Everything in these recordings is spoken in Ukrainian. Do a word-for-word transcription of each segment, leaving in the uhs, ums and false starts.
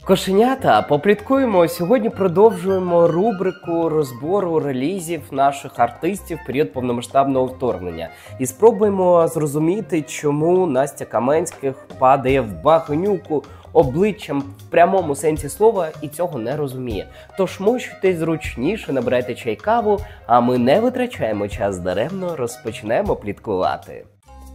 Кошенята, попліткуємо. Сьогодні продовжуємо рубрику розбору релізів наших артистів в період повномасштабного вторгнення. І спробуємо зрозуміти, чому Настя Каменських падає в багнюку обличчям в прямому сенсі слова і цього не розуміє. Тож мощуйтесь зручніше, набирайте чай-каву, а ми не витрачаємо час даремно, розпочнемо пліткувати.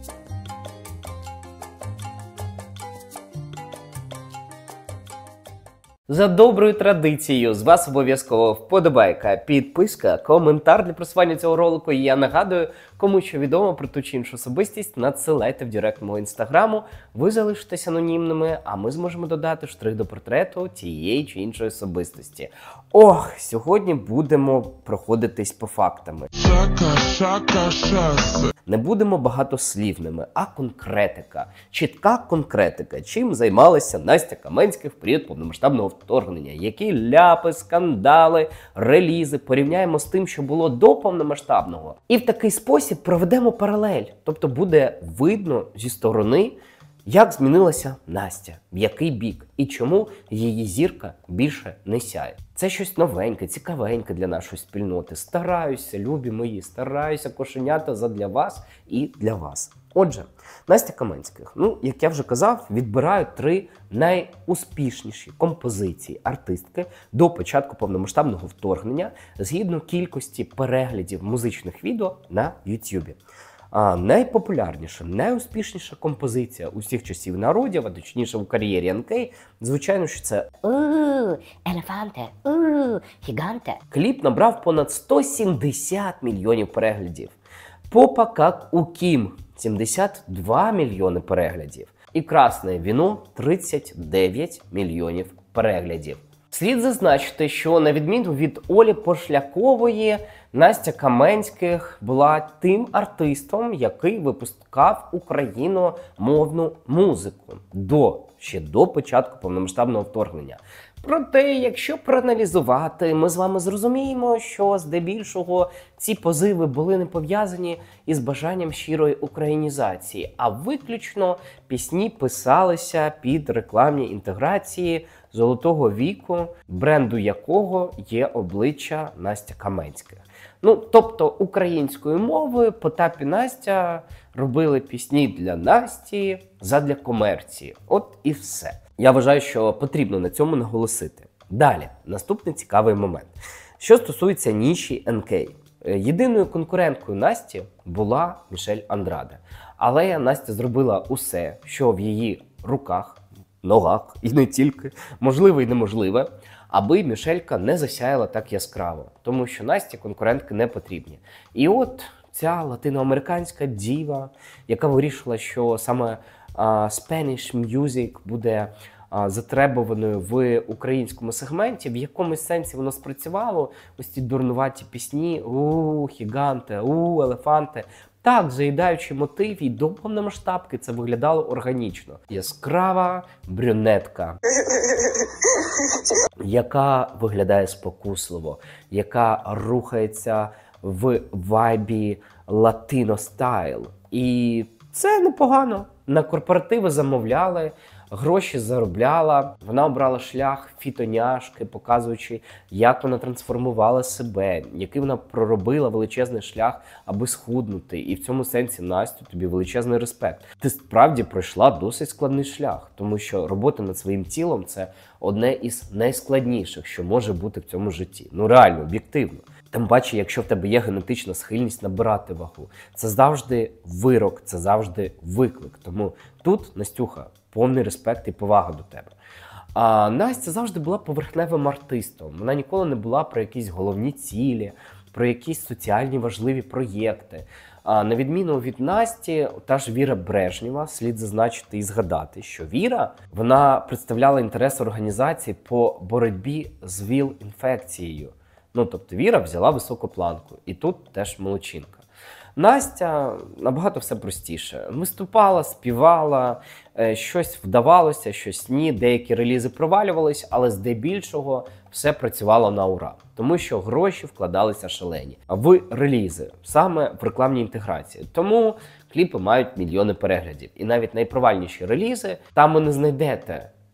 За доброю традицією, з вас обов'язково вподобайка, підписка, коментар для просування цього ролику. І я нагадую, кому що відомо про ту чи іншу особистість, надсилайте в директ мого інстаграму, ви залишитесь анонімними, а ми зможемо додати штрих до портрету тієї чи іншої особистості. Ох, сьогодні будемо проходитись по фактами. Шака, шака, шака. Не будемо багатослівними, а конкретика. Чітка конкретика. Чим займалася Настя Каменських в період повномасштабного вторгнення? Які ляпи, скандали, релізи порівняємо з тим, що було до повномасштабного. І в такий спосіб проведемо паралель. Тобто буде видно зі сторони, як змінилася Настя, в який бік і чому її зірка більше не сяє. Це щось новеньке, цікавеньке для нашої спільноти. Стараюся, любі мої, стараюся, кошенята, задля вас і для вас. Отже, Настя Каменських, ну, як я вже казав, відбирають три найуспішніші композиції артистки до початку повномасштабного вторгнення згідно кількості переглядів музичних відео на ютубі. А найпопулярніша, найуспішніша композиція усіх часів народів, а точніше у кар'єрі ен кей, звичайно, що це «Ууу, елефанте, ууу, гіганте». Кліп набрав понад сто сімдесят мільйонів переглядів. «Попа как у Кім» – сімдесят два мільйони переглядів. І «Красне віно» – тридцять дев'ять мільйонів переглядів. Слід зазначити, що на відміну від Олі Пошлякової, Настя Каменських була тим артистом, який випускав україномовну музику до, ще до початку повномасштабного вторгнення. Проте, якщо проаналізувати, ми з вами зрозуміємо, що здебільшого ці позиви були не пов'язані із бажанням щирої українізації, а виключно пісні писалися під рекламні інтеграції золотого віку, бренду якого є обличчя Настя Каменських. Ну, тобто українською мовою Потап і Настя робили пісні для Насті задля комерції. От і все. Я вважаю, що потрібно на цьому наголосити. Далі, наступний цікавий момент. Що стосується ніші ен кей. Єдиною конкуренткою Насті була Мішель Андраде. Але Настя зробила усе, що в її руках, ногах і не тільки, можливе і неможливе, аби Мішелька не засяяла так яскраво. Тому що Насті конкурентки не потрібні. І от ця латиноамериканська діва, яка вирішила, що саме Spanish music буде затребуваною в українському сегменті, в якомусь сенсі воно спрацювало, ось ці дурнуваті пісні, у гіганте, у елефанте. Так, заїдаючи мотив, і до повномасштабки це виглядало органічно. Яскрава брюнетка, яка виглядає спокусливо, яка рухається в вайбі латино-стайл. І це непогано. На корпоративи замовляли, гроші заробляла. Вона обрала шлях фітоняшки, показуючи, як вона трансформувала себе, який вона проробила величезний шлях, аби схуднути. І в цьому сенсі, Настю, тобі величезний респект. Ти справді пройшла досить складний шлях, тому що робота над своїм тілом – це одне із найскладніших, що може бути в цьому житті. Ну реально, об'єктивно. Тим паче, якщо в тебе є генетична схильність набирати вагу. Це завжди вирок, це завжди виклик. Тому тут, Настюха, повний респект і повага до тебе. А Настя завжди була поверхневим артистом. Вона ніколи не була про якісь головні цілі, про якісь соціальні важливі проєкти. А на відміну від Насті, та ж Віра Брежнєва, слід зазначити і згадати, що Віра, вона представляла інтерес організації по боротьбі з ВІЛ-інфекцією. Ну, тобто Віра взяла високу планку. І тут теж молодчинка. Настя набагато все простіше. Виступала, співала, щось вдавалося, щось ні. Деякі релізи провалювались, але здебільшого все працювало на ура. Тому що гроші вкладалися шалені в релізи, саме в рекламній інтеграції. Тому кліпи мають мільйони переглядів. І навіть найпровальніші релізи, там ви не знайдете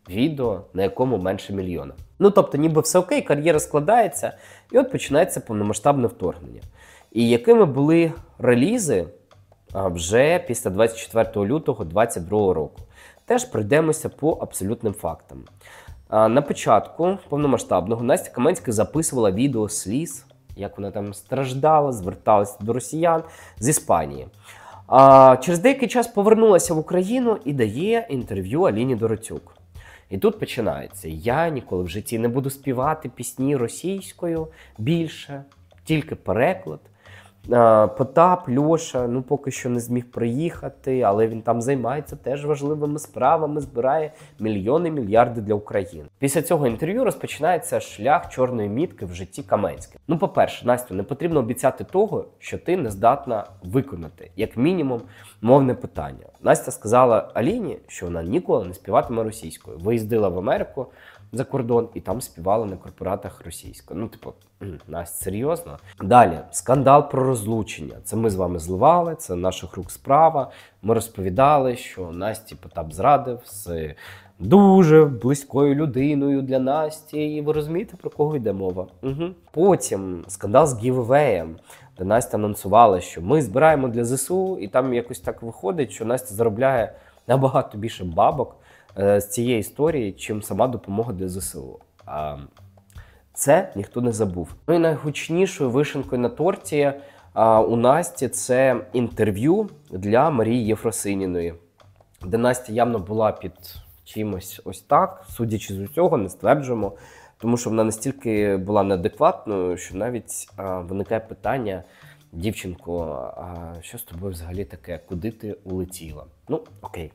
відео, на якому менше мільйона. Ну, тобто, ніби все окей, кар'єра складається, і от починається повномасштабне вторгнення. І якими були релізи вже після двадцять четвертого лютого двадцять другого року? Теж пройдемося по абсолютним фактам. На початку повномасштабного Настя Каменська записувала відео сліз, як вона там страждала, зверталася до росіян з Іспанії. А через деякий час повернулася в Україну і дає інтерв'ю Аліні Доротюк. І тут починається: я ніколи в житті не буду співати пісні російською більше, тільки переклад. Потап, Льоша, ну поки що не зміг приїхати, але він там займається теж важливими справами, збирає мільйони, мільярди для України. Після цього інтерв'ю розпочинається шлях чорної мітки в житті Каменської. Ну, по-перше, Настю, не потрібно обіцяти того, що ти не здатна виконати, як мінімум, мовне питання. Настя сказала Аліні, що вона ніколи не співатиме російською. Виїздила в Америку за кордон і там співала на корпоратах російською. Ну, типу, Настя, серйозно? Далі, скандал про розлучення. Це ми з вами зливали, це наших рук справа. Ми розповідали, що Насті Потап зрадив з дуже близькою людиною для Насті. І ви розумієте, про кого йде мова? Угу. Потім скандал з гівевеєм, де Настя анонсувала, що ми збираємо для ЗСУ, і там якось так виходить, що Настя заробляє набагато більше бабок з цієї історії, чим сама допомога для ЗСУ. А це ніхто не забув. Ну і найгучнішою вишенкою на торті а, у Насті це інтерв'ю для Марії Єфросиніної, де Настя явно була під чимось ось так, судячи з усього, не стверджуємо, тому що вона настільки була неадекватною, що навіть а, виникає питання: дівчинко, а що з тобою взагалі таке? Куди ти улетіла? Ну, окей.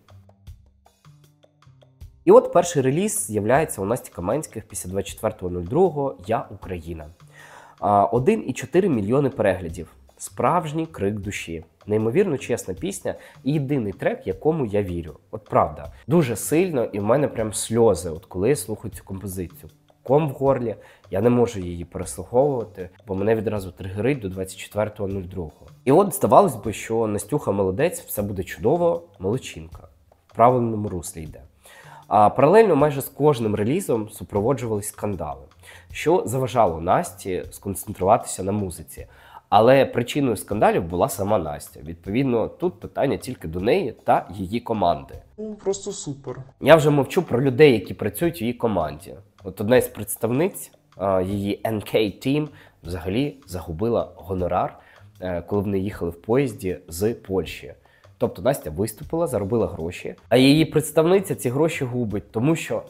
І от перший реліз з'являється у Насті Каменських після двадцять четвертого другого «Я Україна». один і чотири мільйони переглядів. Справжній крик душі. Неймовірно чесна пісня і єдиний трек, якому я вірю. От правда. Дуже сильно, і в мене прям сльози, от коли я слухаю цю композицію. Ком в горлі, я не можу її переслуховувати, бо мене відразу тригерить до двадцять четвертого другого. І от здавалось би, що Настюха молодець, все буде чудово, молодчинка. В правильному руслі йде. А паралельно майже з кожним релізом супроводжувались скандали, що заважало Насті сконцентруватися на музиці. Але причиною скандалів була сама Настя. Відповідно, тут питання тільки до неї та її команди. Ну, просто супер. Я вже мовчу про людей, які працюють у її команді. От одна із представниць, її ен кей Team, взагалі загубила гонорар, коли вони їхали в поїзді з Польщі. Тобто Настя виступила, заробила гроші, а її представниця ці гроші губить, тому що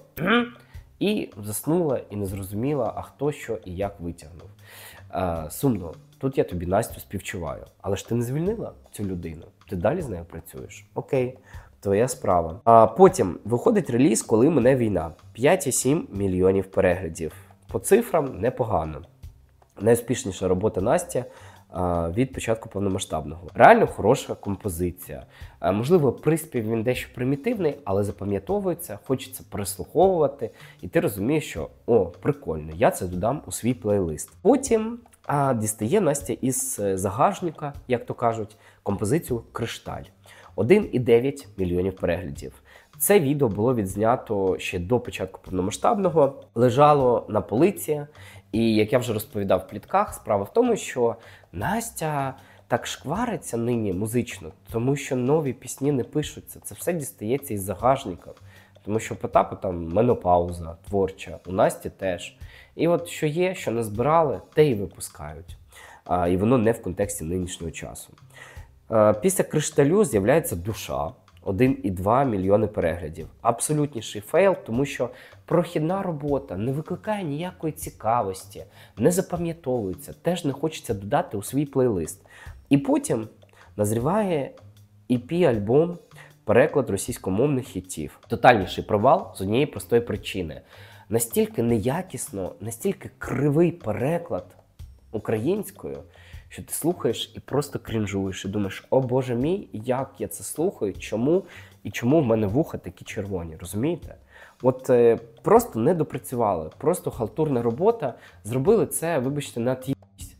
і заснула, і не зрозуміла, а хто що і як витягнув. А, сумно. Тут я тобі, Настю, співчуваю. Але ж ти не звільнила цю людину. Ти далі з нею працюєш. Окей, твоя справа. А потім виходить реліз «Коли мине війна». п'ять і сім мільйонів переглядів. По цифрам непогано. Найуспішніша робота Насті від початку повномасштабного. Реально хороша композиція. Можливо, приспів він дещо примітивний, але запам'ятовується, хочеться переслуховувати, і ти розумієш, що о, прикольно, я це додам у свій плейлист. Потім а, дістає Настя із загажника, як то кажуть, композицію «Кришталь». один і дев'ять мільйонів переглядів. Це відео було відзнято ще до початку повномасштабного, лежало на полиці. І, як я вже розповідав в плітках, справа в тому, що Настя так шквариться нині музично, тому що нові пісні не пишуться. Це все дістається із загажників. Тому що Потапу там менопауза творча, у Насті теж. І от що є, що назбирали, те і випускають. А, і воно не в контексті нинішнього часу. А, після «Кришталю» з'являється «Душа». один і два мільйони переглядів. Абсолютніший фейл, тому що прохідна робота не викликає ніякої цікавості, не запам'ятовується, теж не хочеться додати у свій плейлист. І потім назріває і пі-альбом, переклад російськомовних хітів. Тотальніший провал з однієї простої причини. Настільки неякісно, настільки кривий переклад українською, що ти слухаєш і просто крінжуєш, і думаєш: о боже мій, як я це слухаю, чому, і чому в мене вуха такі червоні, розумієте? От е, просто не допрацювали, просто халтурна робота, зробили це, вибачте, на т'їсть.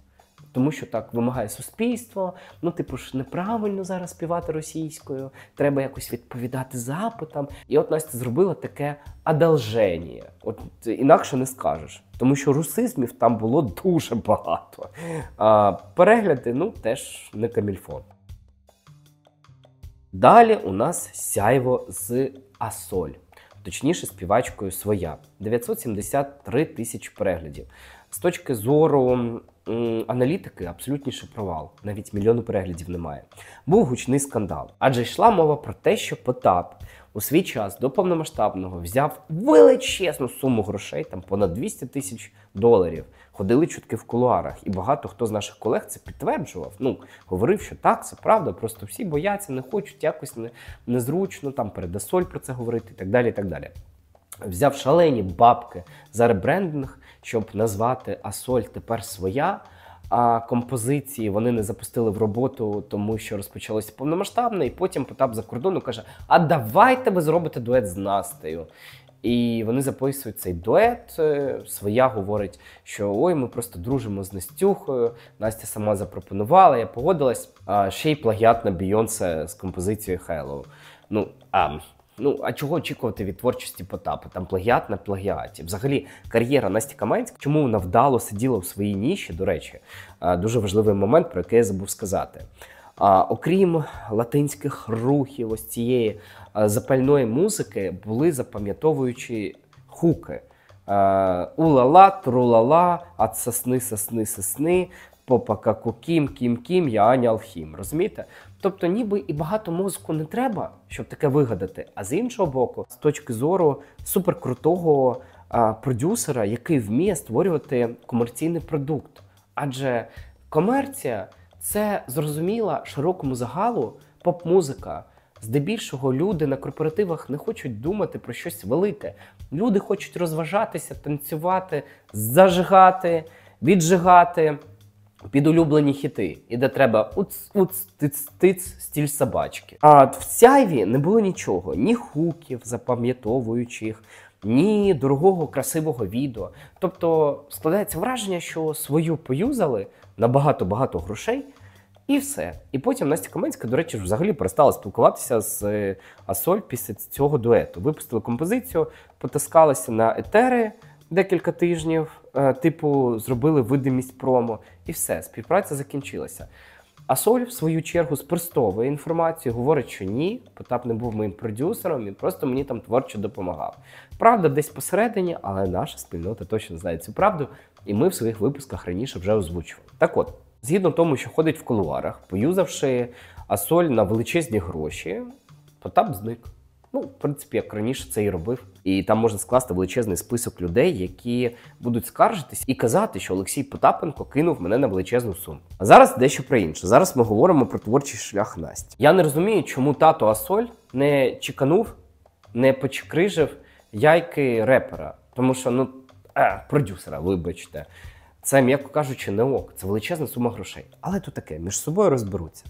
тому що так вимагає суспільство. Ну, типу ж, неправильно зараз співати російською, треба якось відповідати запитам. І от Настя зробила таке одолження. От інакше не скажеш. Тому що русизмів там було дуже багато. А перегляди, ну, теж не камільфон. Далі у нас сяйво з Асоль. Точніше, співачкою своя. дев'ятсот сімдесят три тисячі переглядів. З точки зору м, аналітики, абсолютніший провал. Навіть мільйону переглядів немає. Був гучний скандал. Адже йшла мова про те, що Потап у свій час до повномасштабного взяв величезну суму грошей, там понад двісті тисяч доларів. Ходили чутки в кулуарах, і багато хто з наших колег це підтверджував. Ну, говорив, що так, це правда, просто всі бояться, не хочуть, якось не, незручно, там перед Асоль про це говорити і так далі, і так далі. Взяв шалені бабки за ребрендинг, щоб назвати Асоль тепер своя, а композиції вони не запустили в роботу, тому що розпочалося повномасштабне, і потім Потап за кордону каже, а давайте ви зробите дует з Настею. І вони записують цей дует. Своя говорить, що ой, ми просто дружимо з Настюхою. Настя сама запропонувала, я погодилась. А ще й плагіат на Бейонсе з композицією Hello. Ну, а, ну, а чого очікувати від творчості Потапа? Там плагіат на плагіаті. Взагалі, кар'єра Насті Каменської, чому вона вдало сиділа в своїй ніші, до речі, дуже важливий момент, про який я забув сказати. А, окрім латинських рухів, ось цієї а, запальної музики, були запам'ятовуючі хуки. У-ла-ла, тру-ла-ла, ат сосни, сосни, сосни, попа кім, кім, кім, я Аня Алхім. Розумієте? Тобто ніби і багато мозку не треба, щоб таке вигадати. А з іншого боку, з точки зору суперкрутого а, продюсера, який вміє створювати комерційний продукт. Адже комерція – це зрозуміла широкому загалу поп-музика. Здебільшого люди на корпоративах не хочуть думати про щось велике. Люди хочуть розважатися, танцювати, зажигати, віджигати під улюблені хіти. І де треба уц-уц, тиц-тиц, стіль собачки. А в сяйві не було нічого. Ні хуків запам'ятовуючих, ні дорогого красивого відео. Тобто складається враження, що свою поюзали на багато-багато грошей, і все. І потім Настя Каменська, до речі, взагалі перестала спілкуватися з Асоль після цього дуету. Випустили композицію, потаскалися на етери декілька тижнів, типу зробили видимість промо, і все, співпраця закінчилася. Асоль, в свою чергу, спростовує інформацію, говорить, що ні, Потап не був моїм продюсером, він просто мені там творчо допомагав. Правда, десь посередині, але наша спільнота точно знає цю правду, і ми в своїх випусках раніше вже озвучували. Так от, згідно тому, що ходить в кулуарах, поюзавши Асоль на величезні гроші, Потап зник. Ну, в принципі, як раніше це і робив. І там можна скласти величезний список людей, які будуть скаржитись і казати, що Олексій Потапенко кинув мене на величезну суму. А зараз дещо про інше. Зараз ми говоримо про творчий шлях Насті. Я не розумію, чому тато Асоль не чеканув, не почекрижив яйки репера. Тому що, ну, е, продюсера, вибачте. Це, м'яко кажучи, не ок. Це величезна сума грошей. Але то таке, між собою розберуться.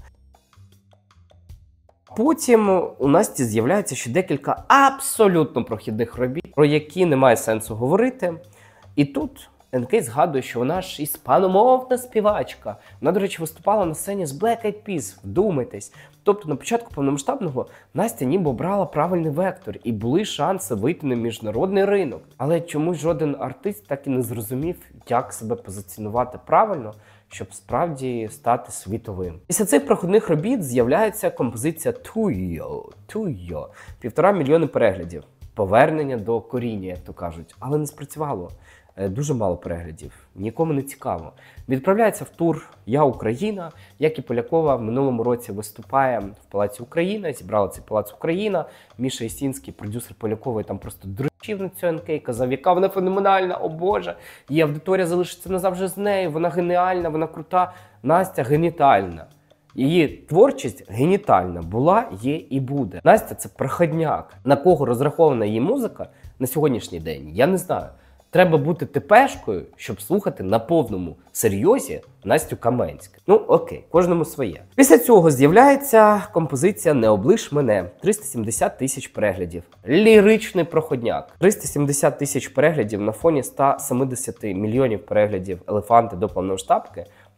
Потім у Насті з'являється ще декілька абсолютно прохідних робіт, про які немає сенсу говорити. І тут ен кей згадує, що вона ж іспаномовна співачка. Вона, до речі, виступала на сцені з Black Eyed Peas, вдумайтесь. Тобто на початку повномасштабного Настя ніби обрала правильний вектор і були шанси вийти на міжнародний ринок. Але чомусь жоден артист так і не зрозумів, як себе позиціонувати правильно, щоб справді стати світовим. Після цих проходних робіт з'являється композиція Tuyo, Tuyo, півтора мільйони переглядів. Повернення до коріння, як то кажуть. Але не спрацювало. Дуже мало переглядів. Нікому не цікаво. Відправляється в тур «Я Україна». Як і Полякова в минулому році виступає в Палаці Україна. Зібрала цей Палац Україна. Міша Ісінський, продюсер Полякової, там просто дрочив на цю ен кей, казав, яка вона феноменальна, о Боже. Її аудиторія залишиться назавжди з нею, вона геніальна, вона крута. Настя генітальна. Її творчість генітальна була, є і буде. Настя – це проходняк. На кого розрахована її музика на сьогоднішній день, я не знаю. Треба бути тепешкою, щоб слухати на повному серйозі Настю Каменську. Ну окей, кожному своє. Після цього з'являється композиція «Не облиш мене». триста сімдесят тисяч переглядів. Ліричний проходняк. триста сімдесят тисяч переглядів на фоні ста сімдесят мільйонів переглядів «Елефанти» до повномасштабки.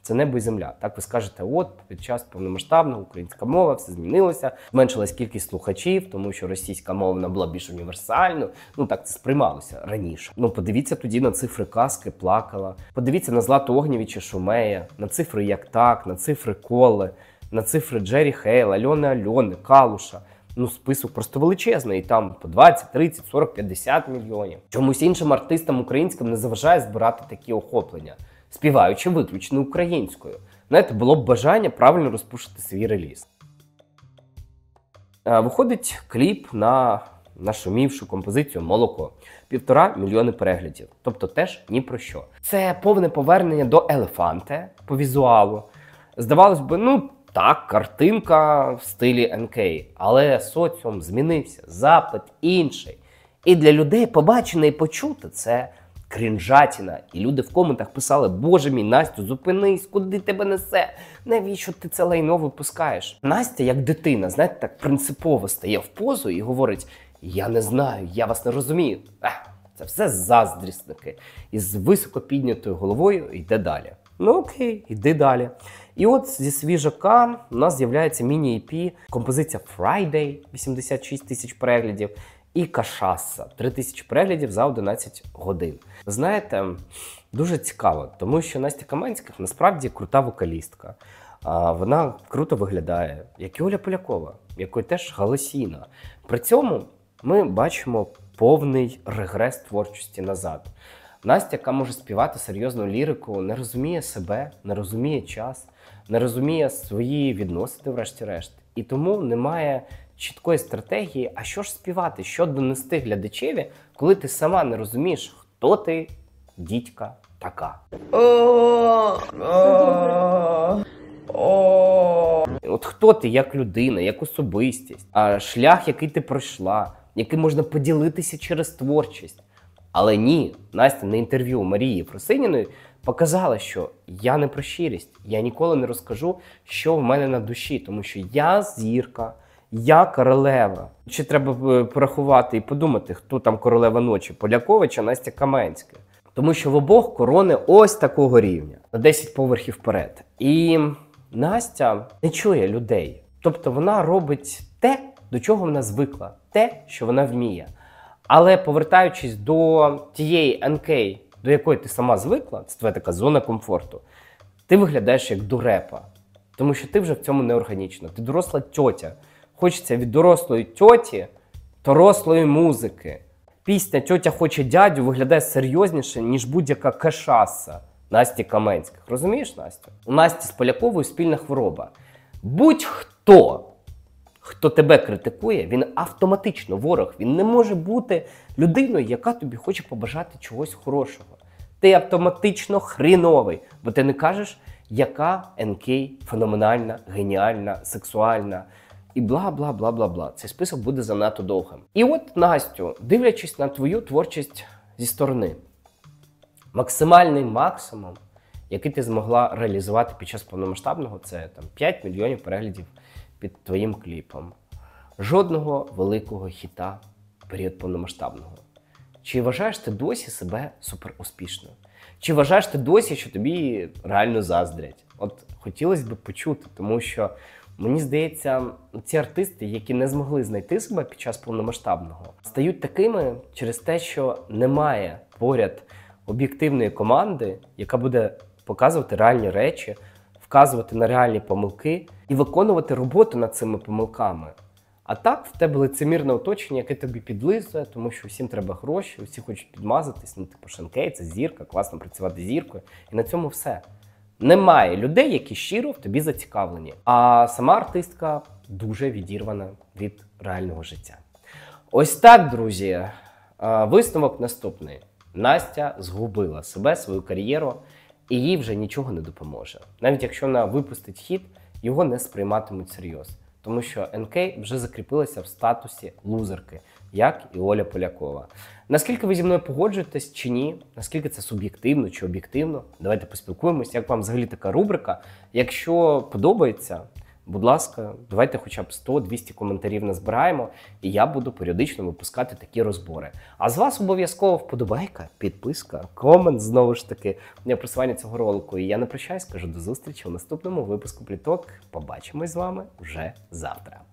Це небо і земля. Так ви скажете, от під час повномасштабного українська мова, все змінилося, зменшилась кількість слухачів, тому що російська мова вона була більш універсальною. Ну так це сприймалося раніше. Ну подивіться тоді на цифри Казки, Плакала, подивіться на Злату Огнєвіча Шумея, на цифри Як так, на цифри Коле, на цифри Джері Хейл, Альони Альони, Калуша. Ну, список просто величезний, і там по двадцять, тридцять, сорок, п'ятдесят мільйонів. Чомусь іншим артистам українським не заважає збирати такі охоплення, співаючи виключно українською. Знаєте, було б бажання правильно розпушити свій реліз. Виходить кліп на нашумівшу композицію «Молоко». Півтора мільйони переглядів. Тобто теж ні про що. Це повне повернення до Елефанте по візуалу. Здавалось би, ну так, картинка в стилі ен кей. Але соціум змінився, запит інший. І для людей побачене і почуте це крінжатіна. І люди в коментах писали: «Боже мій, Настю, зупинись, куди тебе несе? Навіщо ти це лайно випускаєш?» Настя, як дитина, знаєте, так принципово стає в позу і говорить: «Я не знаю, я вас не розумію». Ах, це все заздрісники. І з високо піднятою головою йде далі. Ну окей, йди далі. І от зі свіжака у нас з'являється міні-і пі, композиція Friday, вісімдесят шість тисяч переглядів, і Кашаса, три тисячі переглядів за одинадцять годин. Знаєте, дуже цікаво, тому що Настя Каменських насправді крута вокалістка. Вона круто виглядає, як і Оля Полякова, якої теж голосійна. При цьому ми бачимо повний регрес творчості назад. Настя, яка може співати серйозну лірику, не розуміє себе, не розуміє час, не розуміє свої відносини, врешті-решт. І тому немає чіткої стратегії, а що ж співати, що донести глядачеві, коли ти сама не розумієш, хто ти, дідька така. От хто ти як людина, як особистість, а шлях, який ти пройшла, який можна поділитися через творчість. Але ні, Настя на інтерв'ю у Марії Фросиніної показала, що я не про щирість, я ніколи не розкажу, що в мене на душі, тому що я зірка, я королева. Чи треба порахувати і подумати, хто там королева ночі, Полякова чи Настя Каменська? Тому що в обох корони ось такого рівня, на десять поверхів вперед. І Настя не чує людей. Тобто вона робить те, до чого вона звикла, те, що вона вміє. Але повертаючись до тієї ен кей, до якої ти сама звикла, це твоя така зона комфорту, ти виглядаєш як дурепа. Тому що ти вже в цьому неорганічна. Ти доросла тьотя. Хочеться від дорослої тьоті дорослої музики. Пісня «Тьотя хоче дядю» виглядає серйозніше, ніж будь-яка кашаса Насті Каменських. Розумієш, Настя? У Насті з Поляковою спільна хвороба. Будь-хто, хто тебе критикує, він автоматично ворог. Він не може бути людиною, яка тобі хоче побажати чогось хорошого. Ти автоматично хріновий, бо ти не кажеш, яка ен кей феноменальна, геніальна, сексуальна і бла-бла-бла-бла-бла. Цей список буде занадто довгим. І от, Настю, дивлячись на твою творчість зі сторони, максимальний максимум, який ти змогла реалізувати під час повномасштабного, це там п'ять мільйонів переглядів під твоїм кліпом. Жодного великого хіта в період повномасштабного. Чи вважаєш ти досі себе суперуспішною? Чи вважаєш ти досі, що тобі реально заздрять? От хотілося б почути, тому що мені здається, ці артисти, які не змогли знайти себе під час повномасштабного, стають такими через те, що немає поряд об'єктивної команди, яка буде показувати реальні речі, вказувати на реальні помилки і виконувати роботу над цими помилками. А так, в тебе лицемірне оточення, яке тобі підлизує, тому що всім треба гроші, усі хочуть підмазатись, ну типу Шенкей, це зірка, класно працювати зіркою. І на цьому все. Немає людей, які щиро в тобі зацікавлені. А сама артистка дуже відірвана від реального життя. Ось так, друзі. Висновок наступний. Настя згубила себе, свою кар'єру, і їй вже нічого не допоможе. Навіть якщо вона випустить хіт, його не сприйматимуть серйозно. Тому що ен кей вже закріпилася в статусі лузерки, як і Оля Полякова. Наскільки ви зі мною погоджуєтесь чи ні? Наскільки це суб'єктивно чи об'єктивно? Давайте поспілкуємось. Як вам взагалі така рубрика? Якщо подобається, Будь ласка, давайте хоча б сто-двісті коментарів назбираємо, і я буду періодично випускати такі розбори. А з вас обов'язково вподобайка, підписка, комент, знову ж таки, для просування цього ролику. І я не прощаюсь, кажу до зустрічі у наступному випуску Пліток. Побачимось з вами вже завтра.